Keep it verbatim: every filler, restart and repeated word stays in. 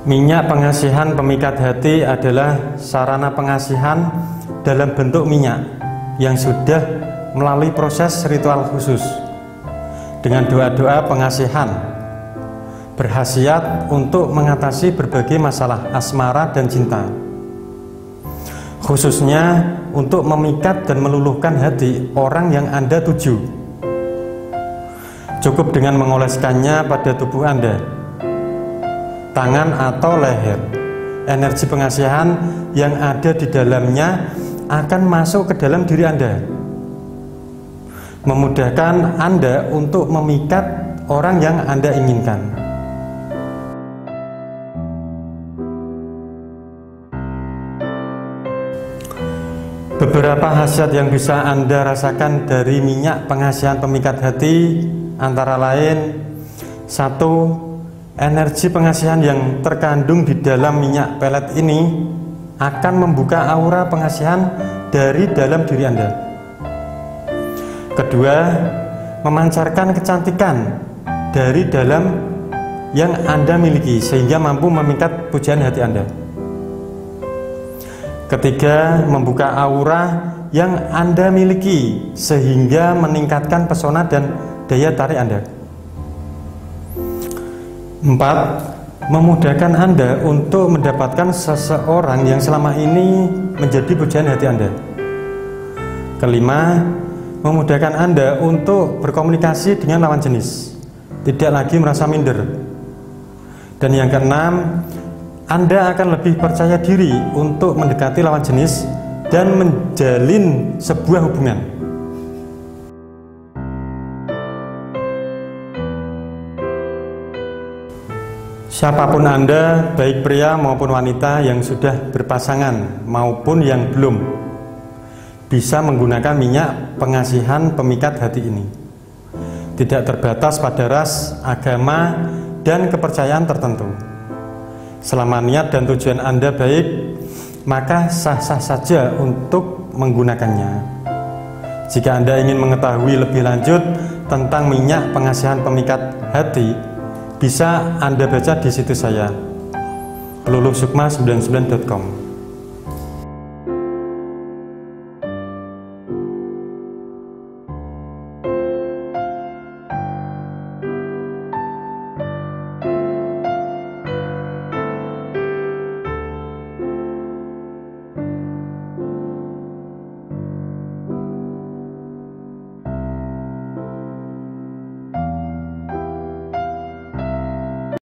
Minyak pengasihan pemikat hati adalah sarana pengasihan dalam bentuk minyak yang sudah melalui proses ritual khusus dengan doa-doa pengasihan, berkhasiat untuk mengatasi berbagai masalah asmara dan cinta, khususnya untuk memikat dan meluluhkan hati orang yang Anda tuju. Cukup dengan mengoleskannya pada tubuh Anda, tangan atau leher. Energi pengasihan yang ada di dalamnya akan masuk ke dalam diri Anda, memudahkan Anda untuk memikat orang yang Anda inginkan. Beberapa khasiat yang bisa Anda rasakan dari minyak pengasihan pemikat hati antara lain: satu, energi pengasihan yang terkandung di dalam minyak pelet ini akan membuka aura pengasihan dari dalam diri Anda. Kedua, memancarkan kecantikan dari dalam yang Anda miliki sehingga mampu memikat pujian hati Anda. Ketiga, membuka aura yang Anda miliki sehingga meningkatkan pesona dan daya tarik Anda. Empat, memudahkan Anda untuk mendapatkan seseorang yang selama ini menjadi pujian hati Anda. Kelima, memudahkan Anda untuk berkomunikasi dengan lawan jenis, tidak lagi merasa minder. Dan yang keenam, Anda akan lebih percaya diri untuk mendekati lawan jenis dan menjalin sebuah hubungan. Siapapun Anda, baik pria maupun wanita yang sudah berpasangan maupun yang belum, bisa menggunakan minyak pengasihan pemikat hati ini. Tidak terbatas pada ras, agama, dan kepercayaan tertentu. Selama niat dan tujuan Anda baik, maka sah-sah saja untuk menggunakannya. Jika Anda ingin mengetahui lebih lanjut tentang minyak pengasihan pemikat hati, bisa Anda baca di situs saya, peluluh sukma sembilan puluh sembilan dot com.